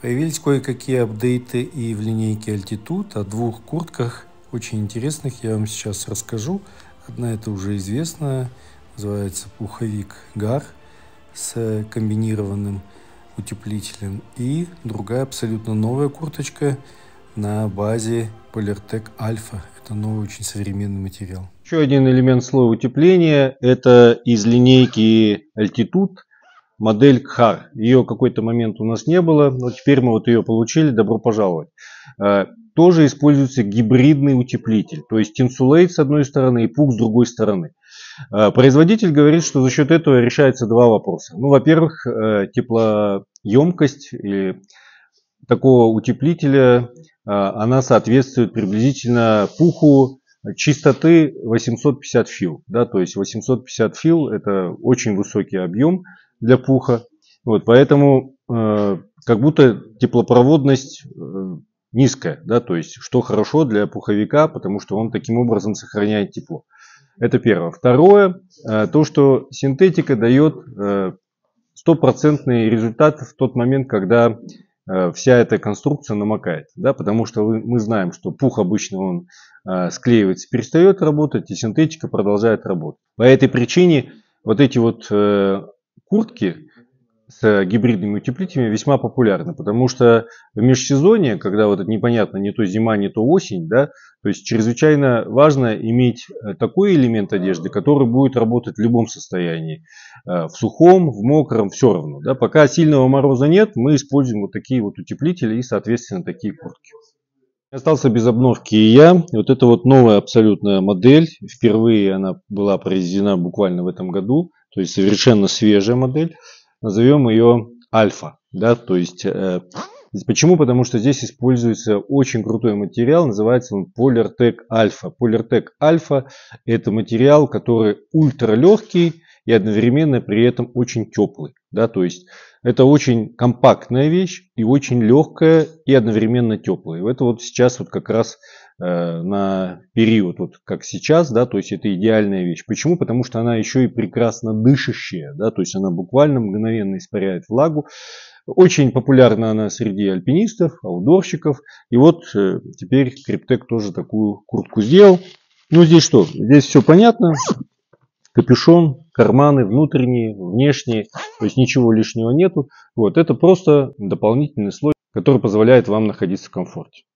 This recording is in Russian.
Появились кое-какие апдейты и в линейке Altitude. О двух куртках очень интересных я вам сейчас расскажу. Одна это уже известная, называется пуховик GAR с комбинированным утеплителем. И другая абсолютно новая курточка на базе Polartec Alpha. Это новый очень современный материал. Еще один элемент слоя утепления — это из линейки Altitude модель GAR. Ее какой-то момент у нас не было, но теперь мы вот ее получили. Добро пожаловать. Тоже используется гибридный утеплитель, то есть Insulate с одной стороны и пух с другой стороны. Производитель говорит, что за счет этого решается два вопроса. Ну, во-первых, теплоемкость такого утеплителя, она соответствует приблизительно пуху чистоты 850 фил. Да, то есть 850 фил — это очень высокий объем для пуха. Вот, поэтому как будто теплопроводность низкая, да, то есть что хорошо для пуховика, потому что он таким образом сохраняет тепло. Это первое. Второе, то, что синтетика дает стопроцентный результат в тот момент, когда вся эта конструкция намокает. Да, потому что мы знаем, что пух обычно он склеивается, перестает работать, и синтетика продолжает работать. По этой причине вот эти вот куртки с гибридными утеплителями весьма популярны, потому что в межсезонье, когда вот это непонятно, не то зима, не то осень, да, то есть чрезвычайно важно иметь такой элемент одежды, который будет работать в любом состоянии, в сухом, в мокром, все равно. Да. Пока сильного мороза нет, мы используем вот такие вот утеплители и, соответственно, такие куртки. Остался без обновки и я. Вот это вот новая абсолютная модель. Впервые она была произведена буквально в этом году. То есть совершенно свежая модель. Назовем ее Альфа. Да? То есть, почему? Потому что здесь используется очень крутой материал. Называется он Polartec Alpha. Polartec Alpha — это материал, который ультралегкий и одновременно при этом очень теплый. Да? То есть это очень компактная вещь и очень легкая и одновременно теплая. И это вот сейчас вот как раз на период, вот как сейчас, да, то есть это идеальная вещь. Почему? Потому что она еще и прекрасно дышащая, да, то есть она буквально мгновенно испаряет влагу. Очень популярна она среди альпинистов, аутдорщиков. И вот теперь Криптек тоже такую куртку сделал. Ну здесь что? Здесь все понятно. Капюшон, карманы внутренние, внешние, то есть ничего лишнего нету. Вот, это просто дополнительный слой, который позволяет вам находиться в комфорте.